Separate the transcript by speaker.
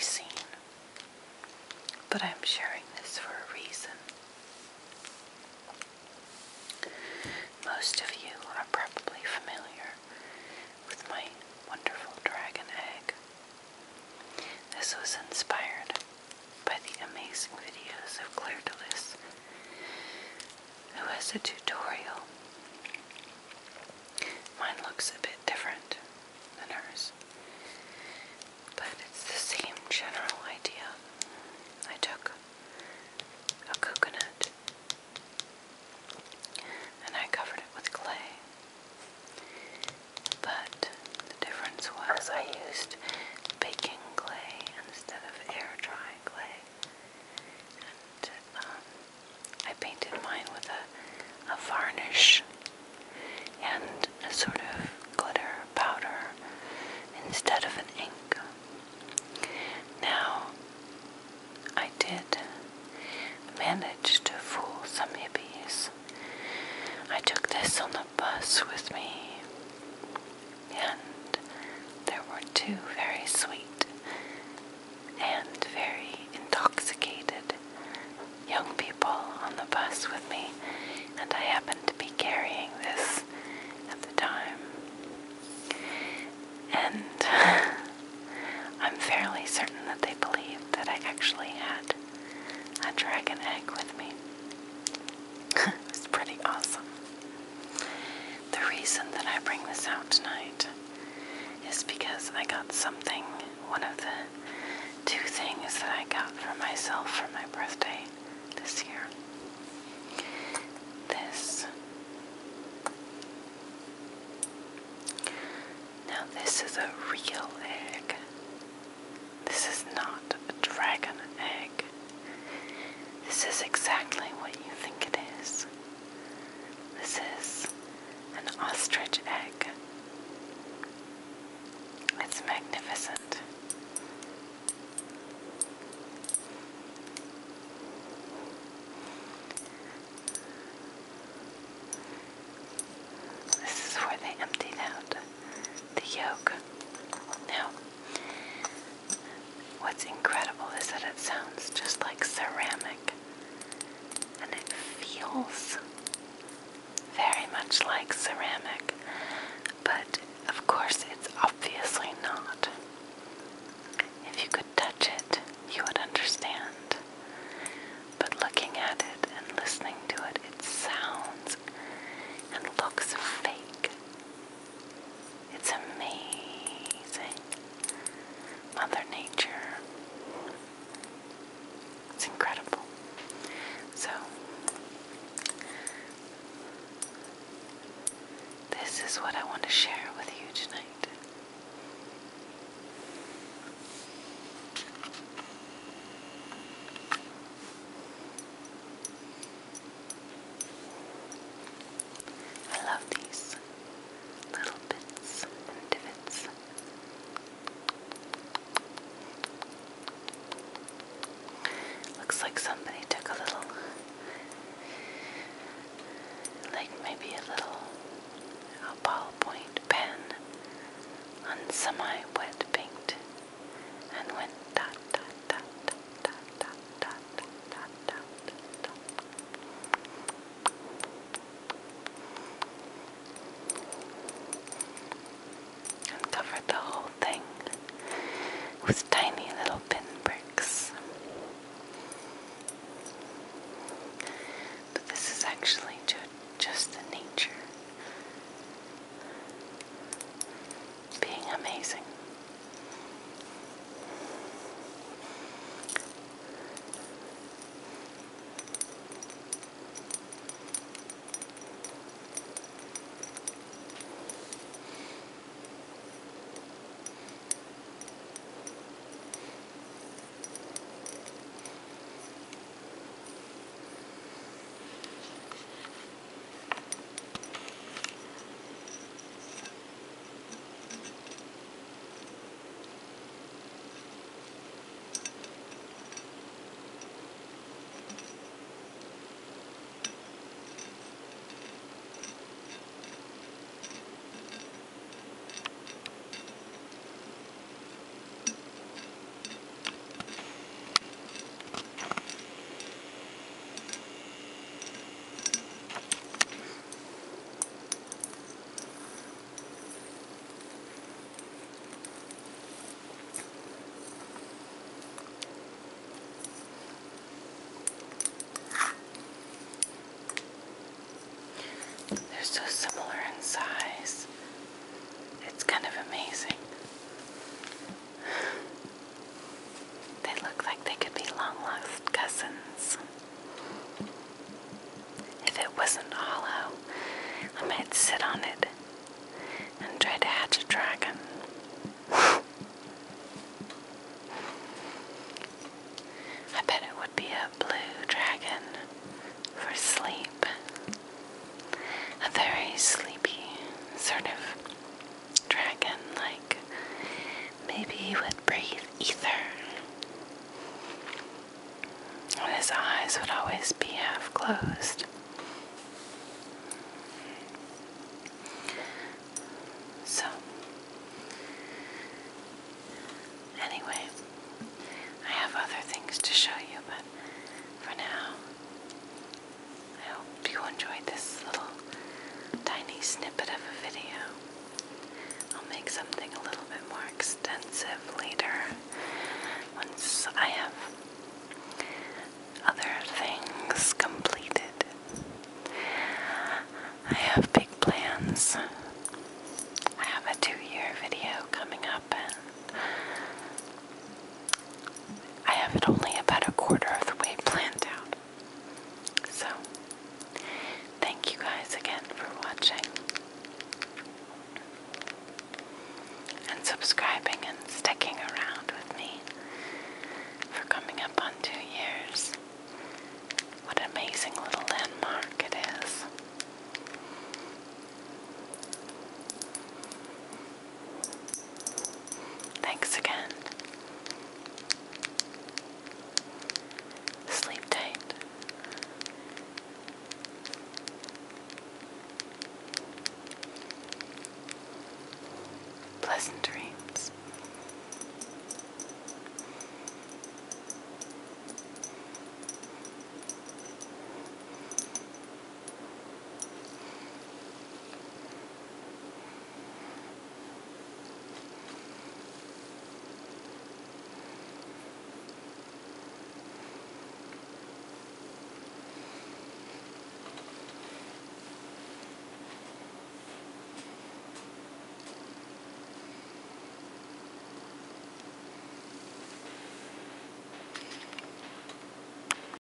Speaker 1: seen. But I'm sharing this for a reason. Most of you are probably familiar with my wonderful dragon egg. This was inspired by the amazing videos of Claire DeLis, who has a tutorial. Mine looks a bit different than hers, but it's the same general idea. I took a coconut and I covered it with clay, but the difference was I used baking clay instead of air dry clay, and I painted mine with a varnish and a sort of glitter powder instead of an ink. Now, I did manage to fool some hippies. I took this on the bus with me, and there were two very sweet and very intoxicated young people on the bus with me, and I happened to be carrying this at the time. And I'm fairly certain that they believed that I actually had a dragon egg with me. It was pretty awesome. The reason that I bring this out tonight is because I got something, one of the two things that I got for myself for my birthday this year. This. Now this is a real egg. This is not a dragon egg. This is exactly what you think it is. This is an ostrich egg. It's magnificent. This is where they emptied out the yolk. Now, what's incredible is that it sounds just like ceramic, and it feels very much like ceramic, but of course it's obviously not. If you could touch it, you would understand, but looking at it and listening to it, it sounds and looks fake. It's amazing. Mother Nature. It's incredible. So, this is what I want to share with you tonight. I love these little bits and divots. Looks like somebody took a little, like maybe a little ballpoint pen on semi-wet paint and went dot, dot, dot, dot, dot, dot, dot, dot, dot, dot. And covered the whole thing with tiny little pinpricks. But this is actually just the nature being amazing. maybe he would breathe ether. And his eyes would always be half closed. So, anyway, I have other things to show you, but for now, I hope you enjoyed this little tiny snippet of a video. I'll make something a little bit more extensive later once I have other things completed. I have big plans. I have a 2-year video coming up, and I have it only about a quarter of the way planned out. So, thank you guys again for watching and subscribing and sticking around.